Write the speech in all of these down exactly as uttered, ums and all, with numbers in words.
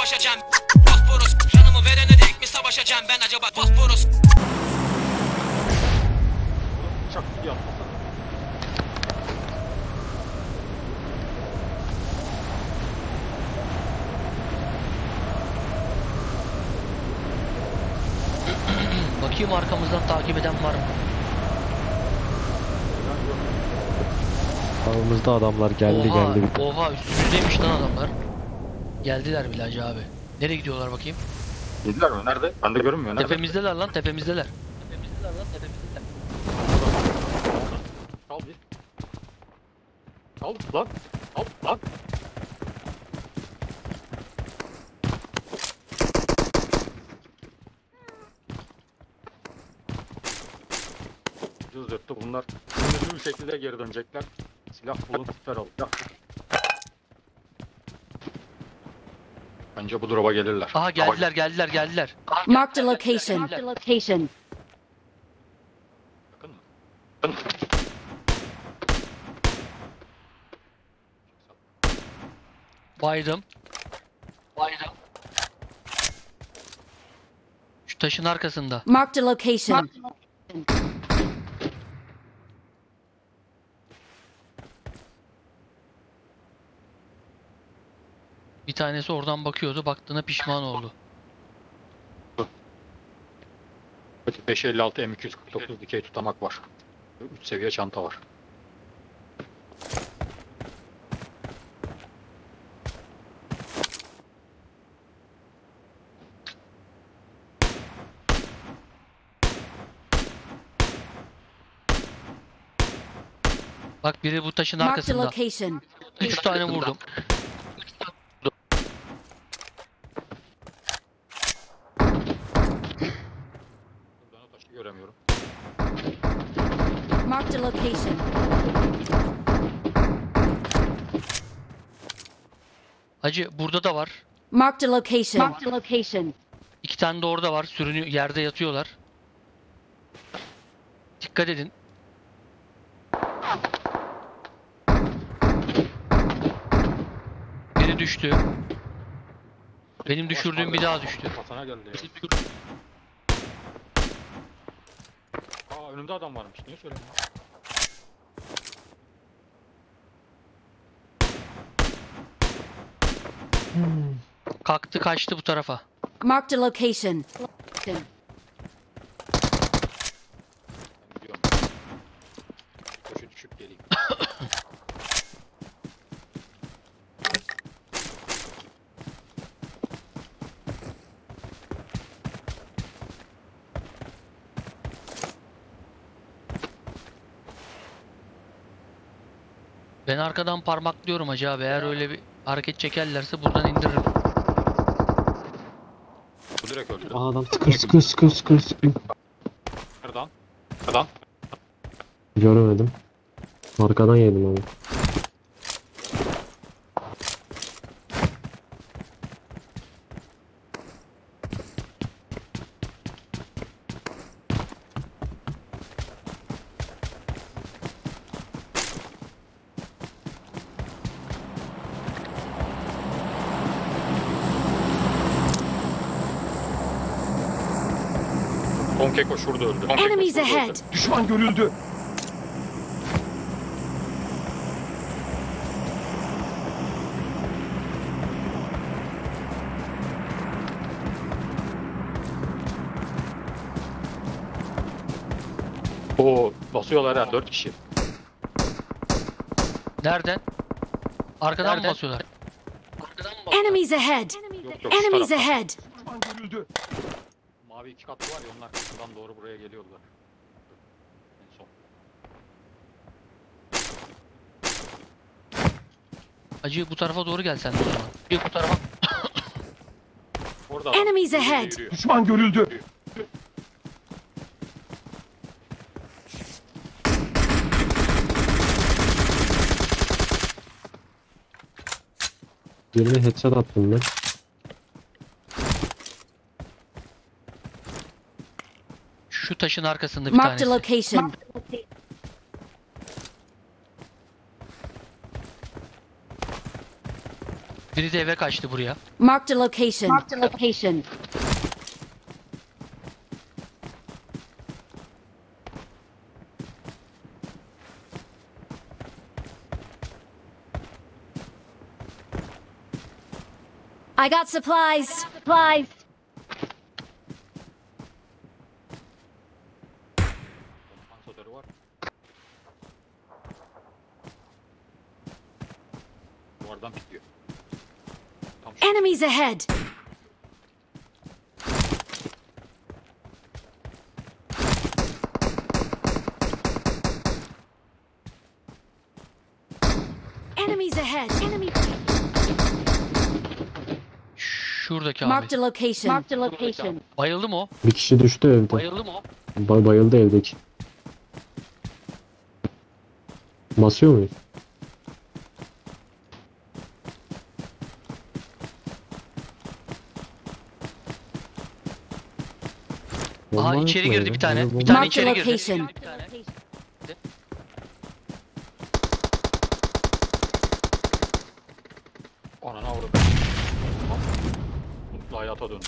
savaşacağım. Bosporus, canımı verene dek mi savaşacağım ben acaba Bosporus? Çok iyi yaptın. Bakayım arkamızdan takip eden var mı? Sağımızda adamlar geldi oha, geldi. Oha üstümüzdeymiş lan adamlar. Geldiler bile Hacı abi. Nereye gidiyorlar bakayım? Yediler mi? Nerede? Ben de görünmüyor. Nerede? Tepemizdeler lan tepemizdeler. Tepemizdeler lan tepemizdeler. Al bir. Al lan. Al lan. Cız dörtte bunlar sınırlı bir şekilde geri dönecekler. Silah bulup siper alacak. Bence bu drop'a gelirler. Aha geldiler geldiler geldiler. Marked a location. Marked a location. Yakın mı? Yakın. Baydım. Baydım. Şu taşın arkasında. Marked a location. Bir tanesi oradan bakıyordu. Baktığına pişman oldu. beş elli altı M iki yüz kırk dokuz dikey tutamak var. üç seviye çanta var. Bak biri bu taşın Marked a arkasında. location. Üç tane vurdum. Ben o taşı göremiyorum. Marked a location. Hacı burada da var. Marked a location. Marked a location. İki tane de orada var. Sürünüyor, yerde yatıyorlar. Dikkat edin. Biri düştü. Benim düşürdüğüm bir daha düştü. Kafana geldi ya. Aa önümde adam varmış. Niye söylemiyorsun? Kalktı kaçtı bu tarafa. Marked a location. Ben gidiyorum. Koşu düşüp geleyim. Ben arkadan parmaklıyorum Hacı abi. Eğer öyle bir hareket çekerlerse buradan indiririm. Bu direkt öldü. Aa, adam sıkır sıkır sıkır sıkır sıkır. Nereden? Nereden? Göremedim. Arkadan yedim onu. Tom Keko şurada öldü. Tom Keko Enemies şurada ahead. öldü. Düşman görüldü. Oo basıyorlar ha dört kişi. Nereden? Arkadan Nereden? mı basıyorlar? Arkadan mı basıyorlar? Enemies ahead. Yok yok şu Enemies taraftan. ahead. Düşman görüldü. Mavi iki katlı var ya onlar kısımdan doğru buraya geliyorlar. En son. Hacı bu tarafa doğru gel sen de o zaman. Bir bu tarafa. Orada adam Enemies yürüyor, ahead. yürüyor. Düşman görüldü. Birine headshot attım ben. Şu taşın arkasında bir Marked a tanesi. location. Biri de eve kaçtı buraya. Marked a location. Marked a location. I got supplies. Supplies. Pansatörü var. Duvardan pikliyor. Tam şu. Enemies ahead. Enemies ahead. Enemies ahead. Şuradaki abi. Marked a location. Marked a location. Bayıldı mı o? Bir kişi düştü evde. Bayıldı mı o? Ba- bayıldı evdeki. Basıyor muyuz? Aha Bomba içeri yok mu girdi evde? bir tane. Evde Bir bomba- tane Marked içeri a girdi. location. Bir tane. Ananı avradım. Mutlu hayata döndü.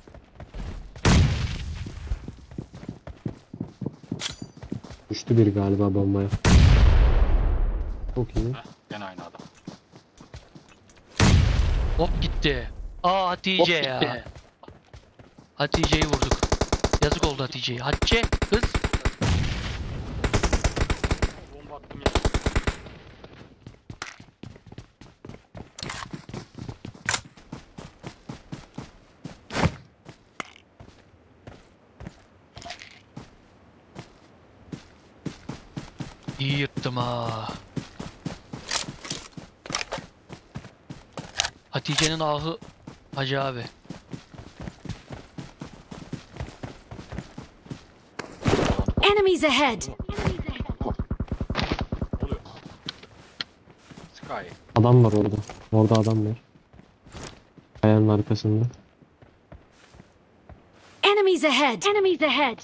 Düştü biri galiba bombaya. Çok iyi. Heh, gene aynı adam. Hop gitti. Aa Hatice ya. Hatice'yi vurduk. Yazık oldu Hatice'ye. Hatice kız. Bomba attım ya. İyi yırttım ha. Hatice'nin ahı Hacı abi. Enemies ahead. Ne oluyor? Sky. Adam var orada. Orada adam var. Kayanın arkasında. Enemies ahead. Enemies ahead.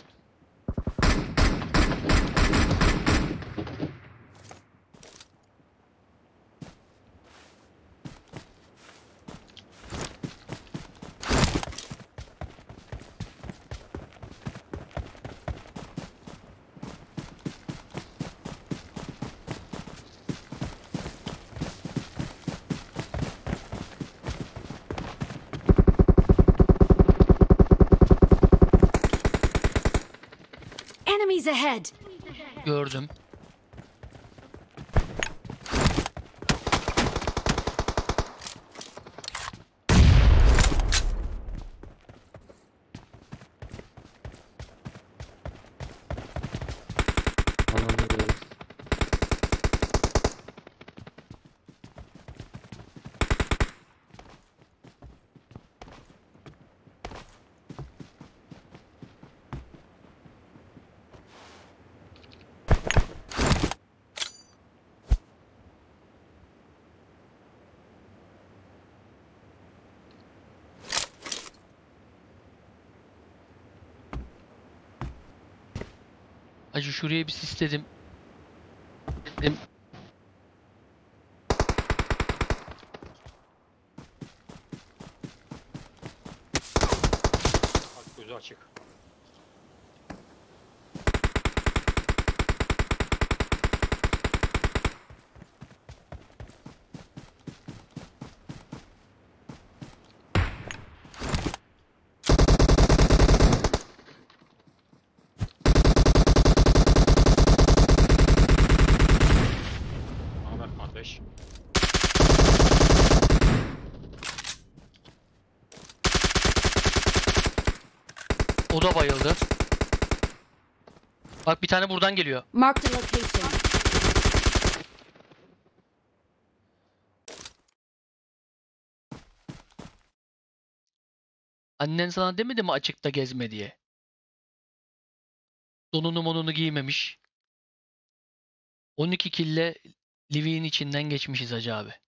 Enemies ahead. Gördüm. Alandayız. Hacı şuraya bir sisledim. Dedim. Bak gözü açık. Ne haber kardeş? O da bayıldı. Bak bir tane buradan geliyor. Marked a location. Annen sana demedi mi açıkta gezme diye? Donunu monunu giymemiş. on iki kille Livik'in içinden geçmişiz Hacı abi.